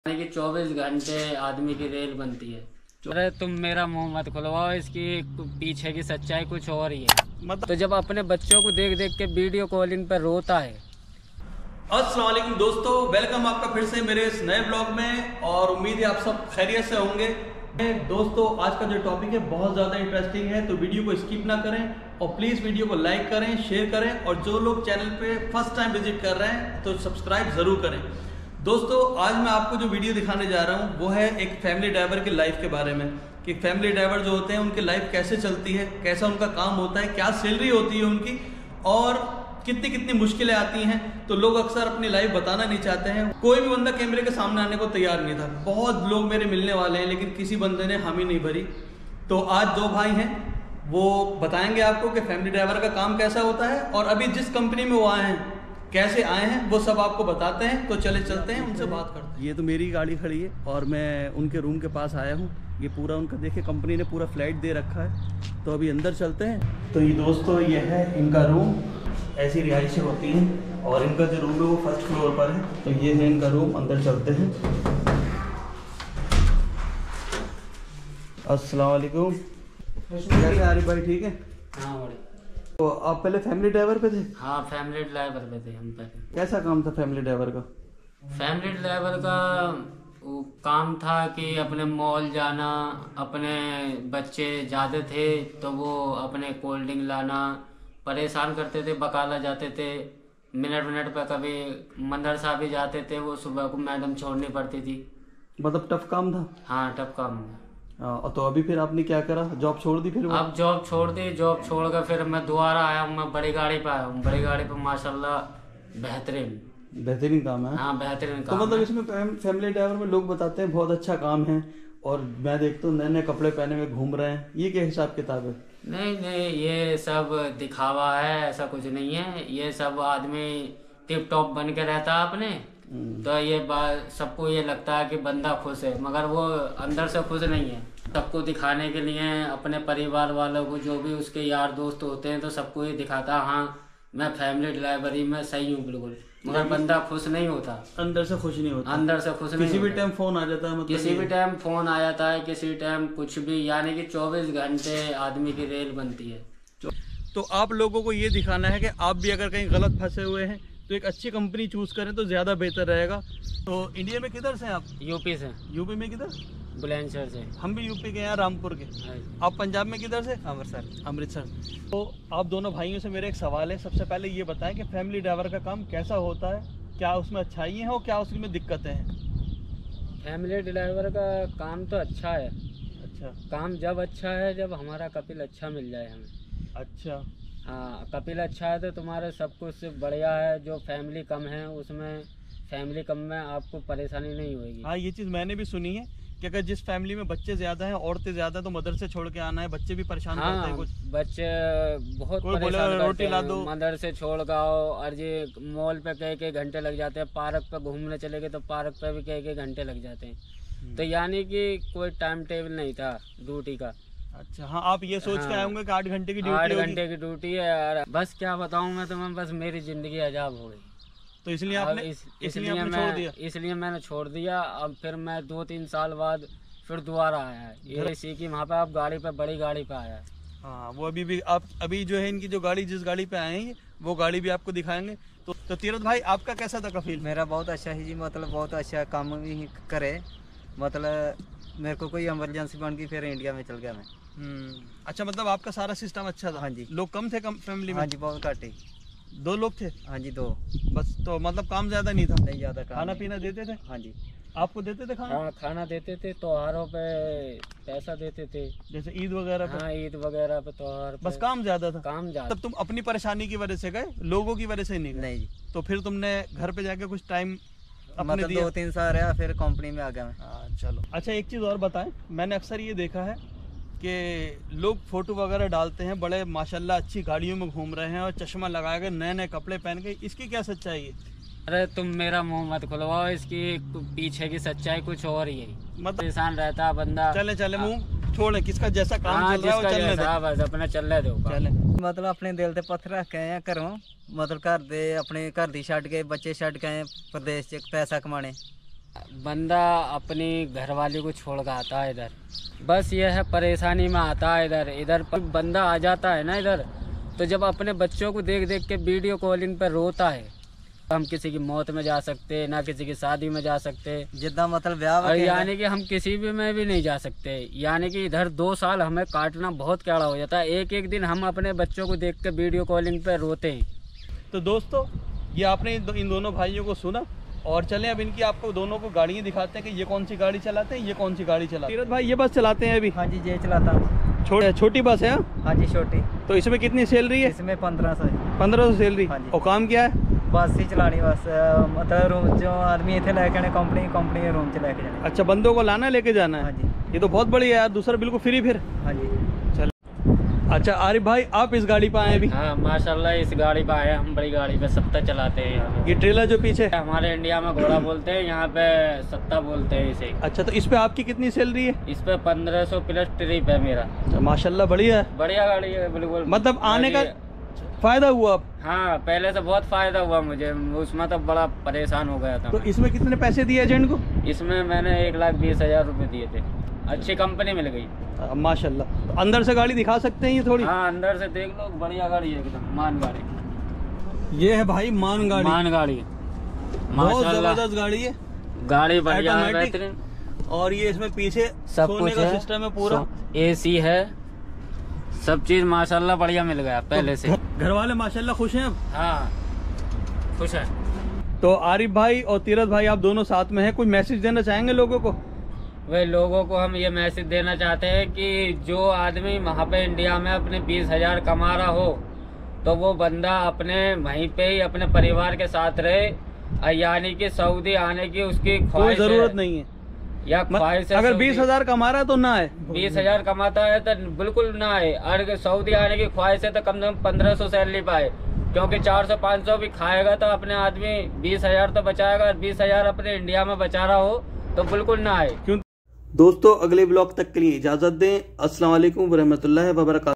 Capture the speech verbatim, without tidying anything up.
कि चौबीस घंटे आदमी की रेल बनती है। अरे तुम मेरा मुंह मत खुलवाओ, इसकी पीछे की सच्चाई कुछ और ही है। मतलब तो जब अपने बच्चों को देख देख के वीडियो कॉलिंग पर रोता है। अस्सलाम वालेकुम दोस्तों, वेलकम आपका फिर से मेरे इस नए ब्लॉग में और उम्मीद है आप सब खैरियत से होंगे। दोस्तों आज का जो टॉपिक है बहुत ज़्यादा इंटरेस्टिंग है, तो वीडियो को स्किप ना करें और प्लीज़ वीडियो को लाइक करें, शेयर करें और जो लोग चैनल पे फर्स्ट टाइम विजिट कर रहे हैं तो सब्सक्राइब ज़रूर करें। दोस्तों आज मैं आपको जो वीडियो दिखाने जा रहा हूँ वो है एक फैमिली ड्राइवर की लाइफ के बारे में, कि फैमिली ड्राइवर जो होते हैं उनकी लाइफ कैसे चलती है, कैसा उनका काम होता है, क्या सैलरी होती है उनकी और कितनी कितनी मुश्किलें आती हैं। तो लोग अक्सर अपनी लाइफ बताना नहीं चाहते हैं। कोई भी बंदा कैमरे के सामने आने को तैयार नहीं था। बहुत लोग मेरे मिलने वाले हैं लेकिन किसी बंदे ने हामी नहीं भरी। तो आज दो भाई हैं, वो बताएंगे आपको कि फैमिली ड्राइवर का काम कैसा होता है और अभी जिस कंपनी में वो आए हैं, कैसे आए हैं, वो सब आपको बताते हैं। तो चले चलते हैं, उनसे बात करते हैं। ये तो मेरी गाड़ी खड़ी है और मैं उनके रूम के पास आया हूँ। ये पूरा उनका देखिए, कंपनी ने पूरा फ्लाइट दे रखा है। तो अभी अंदर चलते हैं। तो ये दोस्तों ये है इनका रूम, ऐसी रिहाइशें होती हैं और इनका जो रूम है वो फर्स्ट फ्लोर पर है। तो ये है इनका रूम, अंदर चलते हैं। अस्सलाम वालेकुम। कैसे आरिफ भाई, ठीक है? हाँ बड़े। तो आप पहले फैमिली ड्राइवर पे थे? हाँ फैमिली ड्राइवर पे थे हम पहले। कैसा काम था फैमिली ड्राइवर का? फैमिली ड्राइवर का वो काम था कि अपने मॉल जाना, अपने बच्चे ज़्यादा थे तो वो अपने कोल्ड ड्रिंक लाना, परेशान करते थे, बकाला जाते थे। मिनट मिनट पर कभी मदरसा भी जाते थे, वो सुबह को मैडम छोड़नी पड़ती थी। मतलब टफ काम था? हाँ टफ काम। आ, तो अभी फिर आपने क्या करा, जॉब छोड़ दी फिर? अब जॉब छोड़ दी, जॉब छोड़ कर फिर मैं दोबारा आया हूँ। मैं बड़ी गाड़ी पे आया हूँ। बड़ी गाड़ी पे माशाल्लाह बेहतरीन बेहतरीन काम है। हाँ बेहतरीन काम। तो मतलब है। इसमें फैमिली ड्राइवर में लोग बताते हैं बहुत अच्छा काम है और मैं देखता हूँ नए नए कपड़े पहने हुए घूम रहे हैं। ये क्या हिसाब किताब है? नहीं नहीं, ये सब दिखावा है, ऐसा कुछ नहीं है। ये सब आदमी टिप टॉप बन के रहता है अपने, तो ये बात सबको ये लगता है कि बंदा खुश है, मगर वो अंदर से खुश नहीं है। सबको दिखाने के लिए, अपने परिवार वालों को, जो भी उसके यार दोस्त होते हैं, तो सबको ये दिखाता है हाँ मैं फैमिली ड्राइवर ही में सही हूँ बिल्कुल, मगर बंदा खुश नहीं होता। अंदर से खुश नहीं होता? अंदर से खुश नहीं। किसी भी टाइम फोन आ जाता है? मतलब किसी भी टाइम फोन आ जाता है, किसी टाइम कुछ भी, यानी कि चौबीस घंटे आदमी की रेल बनती है। तो आप लोगों को ये दिखाना है कि आप भी अगर कहीं गलत फंसे हुए हैं तो एक अच्छी कंपनी चूज करें तो ज्यादा बेहतर रहेगा। तो इंडिया में किधर से हैं आप? यूपी से। यूपी में किधर? बुलंदशहर से। हम भी यूपी के हैं, रामपुर के। आप पंजाब में किधर से? अमृतसर। अमृतसर। तो आप दोनों भाइयों से मेरा एक सवाल है। सबसे पहले ये बताएं कि फैमिली ड्राइवर का काम कैसा होता है, क्या उसमें अच्छाइयाँ हैं और क्या उसमें दिक्कतें हैं? फैमिली ड्राइवर का काम तो अच्छा है। अच्छा। काम जब अच्छा है जब हमारा कपिल अच्छा मिल जाए हमें। अच्छा। हाँ कपिल अच्छा है तो तुम्हारे सब कुछ बढ़िया है। जो फैमिली कम है उसमें, फैमिली कम में आपको परेशानी नहीं होगी। हाँ ये चीज़ मैंने भी सुनी है कि अगर जिस फैमिली में बच्चे ज्यादा हैं, औरतें ज्यादा, तो मदरसे छोड़ के आना है। बच्चे भी परेशान हाँ, करते हैं कुछ। बच्चे बहुत कोई परेशान बोले रोटी ला दो, मदरसे छोड़ के आओ, और ये मॉल पे कई कई घंटे लग जाते हैं। पार्क पे घूमने चले गए तो पार्क पे भी कई कई घंटे लग जाते हैं। तो यानी कि कोई टाइम टेबल नहीं था ड्यूटी का। अच्छा। हाँ आप ये सोच के आए होंगे कि आठ घंटे की ड्यूटी आठ घंटे की ड्यूटी है यार। बस क्या बताऊँ मैं तुम्हें, बस मेरी जिंदगी अजाब हो गई। तो इसलिए आपने इस, इसलिए मैं छोड़ दिया? इसलिए मैंने छोड़ दिया। अब फिर मैं दो तीन साल बाद फिर दोबारा आया है। ये सीखी वहाँ पे, आप गाड़ी पे, बड़ी गाड़ी पे आया है। हाँ वो अभी भी आप अभी जो है इनकी जो गाड़ी, जिस गाड़ी पे आए हैं वो गाड़ी भी आपको दिखाएंगे। तो, तो तीरथ भाई आपका कैसा था कफील? मेरा बहुत अच्छा है जी, मतलब बहुत अच्छा काम भी करे। मतलब मेरे को कोई इमरजेंसी बन गई, फिर इंडिया में चल गया मैं। हम्म। अच्छा, मतलब आपका सारा सिस्टम अच्छा था? हाँ जी। लोग कम थे कम फैमिली में? हाँ जी बहुत घट ही। दो लोग थे? हाँ जी दो बस। तो मतलब काम ज्यादा नहीं था? नहीं ज्यादा। खाना पीना देते थे? हाँ जी। आपको देते थे खाना? हाँ खाना देते थे, त्योहारों पे पैसा देते थे, जैसे ईद वगैरह पे? हाँ ईद वगैरह पे, त्योहार पे। बस काम ज्यादा था? काम ज्यादा। तब तुम अपनी परेशानी की वजह से गए, लोगों की वजह से नहीं गए? नहीं जी। तो फिर तुमने घर पे जाके कुछ टाइम अपने मतलब दिया? दो तीन साल रहा, फिर कंपनी में आ गया मैं। हाँ चलो। अच्छा एक चीज़ और बताएं, मैंने अक्सर ये देखा है कि लोग फोटो वगैरह डालते हैं, बड़े माशाल्लाह अच्छी गाड़ियों में घूम रहे हैं और चश्मा लगा के, नए नए कपड़े पहन के। इसकी क्या सच्चाई है? अरे तुम मेरा मुंह मत खुलवाओ, इसकी पीछे की सच्चाई कुछ और ही है। मतलब परेशान रहता है बंदा। चले चले मुंह छोड़े, किसका जैसा काम हाँ, चल रहा है वो चलने दे। बस अपना चलने दो। चले। मतलब अपने दिल ते पत्थर रख के आए घरों, मतलब घर दे अपने घर दी छड्ड के, बच्चे छड्ड के आए प्रदेश च पैसा कमाने। बंदा अपनी घरवाली को छोड़ कर आता है इधर, बस ये है परेशानी में आता है इधर। इधर पर बंदा आ जाता है ना इधर, तो जब अपने बच्चों को देख देख के वीडियो कॉलिंग पर रोता है। हम किसी की मौत में जा सकते, ना किसी की शादी में जा सकते, जितना मतलब ब्याह और यानी कि हम किसी भी में भी नहीं जा सकते। यानी कि इधर दो साल हमें काटना बहुत कड़ा हो जाता है। एक एक दिन हम अपने बच्चों को देख के वीडियो कॉलिंग पे रोते हैं। तो दोस्तों ये आपने इन दोनों भाइयों को सुना, और चलें अब इनकी आपको दोनों को गाड़ियाँ दिखाते हैं कि ये कौन सी गाड़ी चलाते हैं, ये कौन सी गाड़ी चलाते हैं। तीरथ भाई ये बस चलाते हैं अभी? हाँ जी, ये चलाता हूँ। छोटी छोटी बस है? हाँ जी छोटी। तो इसमें कितनी सैलरी है? इसमें पंद्रह सौ पंद्रह सौ सैलरी। हाँ जी। और काम क्या है? बस ही चलानी, बस मतलब रूम जो आदमी इतने लेके आने कंपनी कंपनी रूम च लेके जाने। अच्छा, बंदों को लाना लेके जाना है? हाँ जी। ये तो बहुत बढ़िया है यार, दूसरा बिल्कुल फ्री फिर। हाँ जी। चल अच्छा आरिफ भाई, आप इस गाड़ी पे आए अभी? हाँ माशाल्लाह, इस गाड़ी पे आए हम। बड़ी गाड़ी पे सत्ता चलाते हैं यहाँ पे। ये ट्रेलर जो पीछे हमारे इंडिया में घोड़ा बोलते हैं, यहाँ पे सत्ता बोलते हैं इसे। अच्छा, तो इस पे आपकी कितनी सैलरी है? इस पे पंद्रह सौ प्लस ट्रिप है मेरा। माशाल्लाह बढ़िया है, बढ़िया गाड़ी है बिल्कुल। मतलब आने का फायदा हुआ आप? हाँ, पहले से बहुत फायदा हुआ मुझे, उसमें तो बड़ा परेशान हो गया था। तो इसमें कितने पैसे दिए एजेंट को? इसमें मैंने एक लाख बीस हजार रुपये दिए थे। अच्छी कंपनी मिल गई माशाल्लाह। तो अंदर से गाड़ी दिखा सकते हैं ये थोड़ी? हाँ, अंदर से देख लो, बढ़िया गाड़ी है एकदम, मान गाड़ी। ये है भाई मान गाड़ी। मान गाड़ी बहुत जबरदस्त गाड़ी है, गाड़ी बढ़िया है, बेहतरीन। और ये इसमें पीछे सब सोने कुछ का है, सिस्टम है पूरा, एसी है, सब चीज माशाल्लाह बढ़िया मिल गया पहले से। घर वाले माशाल्लाह खुश हैं अब? हाँ खुश है। तो आरिफ भाई और तीरथ भाई आप दोनों साथ में हैं, कोई मैसेज देना चाहेंगे लोगों को? वे लोगों को हम ये मैसेज देना चाहते हैं कि जो आदमी वहाँ पे इंडिया में अपने बीस हजार कमा रहा हो, तो वो बंदा अपने वहीं पे ही अपने परिवार के साथ रहे। यानी कि सऊदी आने की उसकी कोई जरूरत नहीं है, या ख्वाहिश है। अगर बीस हजार कमा रहा है तो ना है, बीस हजार कमाता है तो बिल्कुल ना है। अगर सऊदी आने की ख्वाहिश है तो कम से कम पंद्रह सौ सैलरी पाए, क्योंकि चार सौ पाँच सौ भी खाएगा तो अपने आदमी बीस हजार तो बचाएगा। बीस हजार अपने इंडिया में बचा रहा हो तो बिल्कुल ना है। क्यों? दोस्तों अगले ब्लॉग तक के लिए इजाजत दें। अस्सलाम वालेकुम व रहमतुल्लाहि व बरकातहू।